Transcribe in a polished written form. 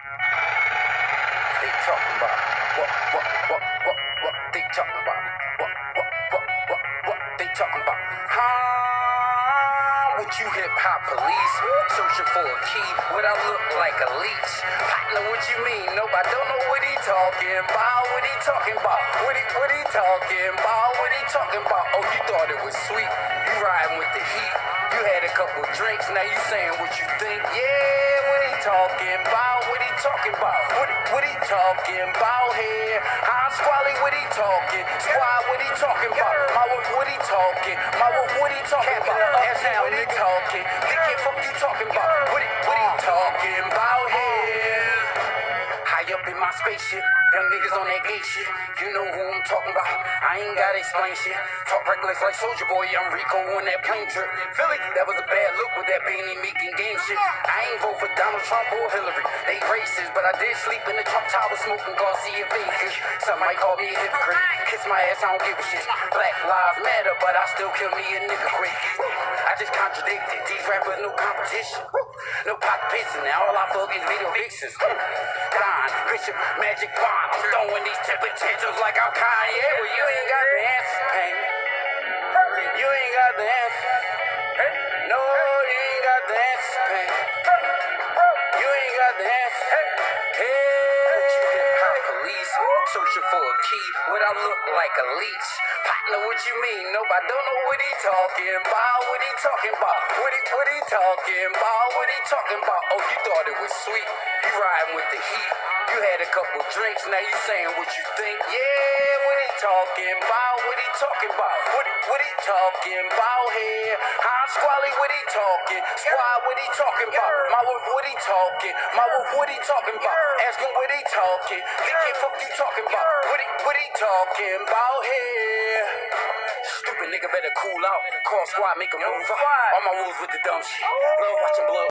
They talking about what they talking about? What they talking about? With you hip hop police, searching for a key, what I look like a leech. Partner, what you mean? Nope, I don't know what he talking about. What he talking about? What he talking about? What he talking about? Oh, you thought it was sweet? You riding with the heat? You had a couple drinks, now you saying what you think? Yeah, what he talking about? What he talking about? What he talking about here? High squally, what he talking? Squad, what he talking about? My what he talking? My what he talking about? Uptown, what he talking? Dickhead, fuck you talking about? What he talking about here? High up in my spaceship, young niggas on that gay shit. You know who I'm talking about. I ain't gotta explain shit. Talk reckless like Soulja Boy, I'm Rico on that plane trip. Philly, that was a bad look with that beanie making game shit. I ain't vote for Donald Trump or Hillary. They racist, but I did sleep in the Trump Tower smoking Garcia Vegas. Some might call me a hypocrite. Kiss my ass, I don't give a shit. Black lives matter, but I still kill me a nigga quick. I just contradicted. These rappers, no competition. No pot pissing. Now all I fuck is video vixens. Don, Bishop, Magic Bond. I'm throwing these temper tantrums like I'm Kanye. Well, you ain't got the answers, pain. You ain't got the answers. No, you ain't got the answers, pain. You ain't got the answers. Hey, you hip-hop police, searching for a key. What I look like a leech. Partner, what you mean? Nope, I don't know what he talking about. What he talking about? What he talking about? What he talking about? Oh, you thought it was sweet. You riding with the heat. You had a couple drinks, now you saying what you think. Yeah, what he talking about? What he talking about? What he talking about here? High squally, what he talking? Squad, what he talking about? My what he talking? My what he talking about? Ask him what he talking. Dickhead, fuck you talking about? What he talking about here? Stupid nigga better cool out. Call squad, make a move out. All my wolves with the dumb shit. Love watching blood.